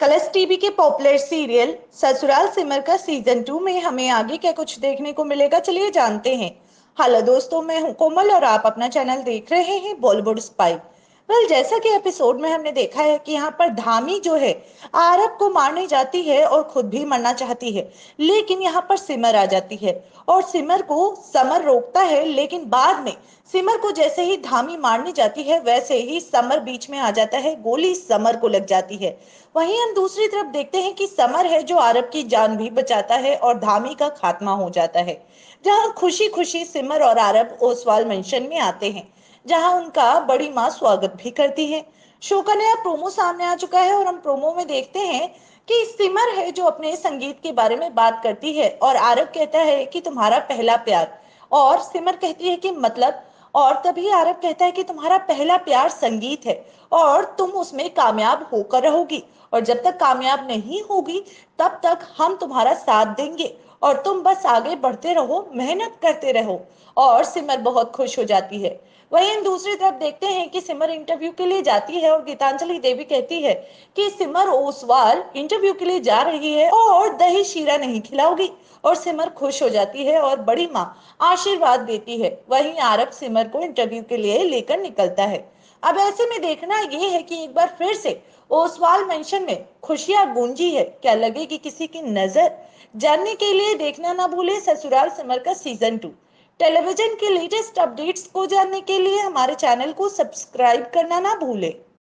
Colours TV के popular serial Sasural Simar Ka season 2 में हमें आगे क्या कुछ देखने को मिलेगा, चलिए जानते हैं। हेलो दोस्तों, मैं हूं कोमल और आप अपना चैनल देख रहे हैं बॉलीवुड स्पाई। जैसा कि एपिसोड में हमने देखा है कि यहाँ पर धामी जो है आरब को मारने जाती है और खुद भी मरना चाहती है, लेकिन यहाँ पर सिमर आ जाती है और सिमर को समर रोकता है। लेकिन बाद में सिमर को जैसे ही धामी मारने जाती है वैसे ही समर बीच में आ जाता है, गोली समर को लग जाती है। वहीं हम दूसरी तरफ देखते हैं कि समर है जो आरब की जान भी बचाता है और धामी का खात्मा हो जाता है। जहां खुशी खुशी सिमर और आरब ओसवाल मेंशन में आते हैं, जहां उनका बड़ी माँ स्वागत भी करती है। शो का नया प्रोमो सामने आ चुका है और हम प्रोमो में देखते हैं कि सिमर है जो अपने संगीत के बारे में बात करती है और आरब कहता है कि तुम्हारा पहला प्यार, और सिमर कहती है कि मतलब, और तभी आरब कहता है कि तुम्हारा पहला प्यार संगीत है और तुम उसमें कामयाब होकर रहोगी, और जब तक कामयाब नहीं होगी तब तक हम तुम्हारा साथ देंगे और तुम बस आगे बढ़ते रहो, मेहनत करते रहो। और सिमर बहुत खुश हो जाती है। वहीं हम दूसरी तरफ देखते हैं कि सिमर इंटरव्यू के लिए जाती है और गीतांजलि देवी कहती है कि सिमर ओसवाल इंटरव्यू के लिए जा रही है और दही शीरा नहीं खिलाओगी, और सिमर खुश हो जाती है और बड़ी माँ आशीर्वाद देती है। वहीं आरब सिमर को इंटरव्यू के लिए लेकर निकलता है। अब ऐसे में देखना यह है कि एक बार फिर से ओसवाल मेंशन में खुशियां गूंजी है, क्या लगेगी किसी की नजर? जानने के लिए देखना ना भूले ससुराल सिमर का सीजन 2। टेलीविजन के लेटेस्ट अपडेट्स को जानने के लिए हमारे चैनल को सब्सक्राइब करना ना भूले।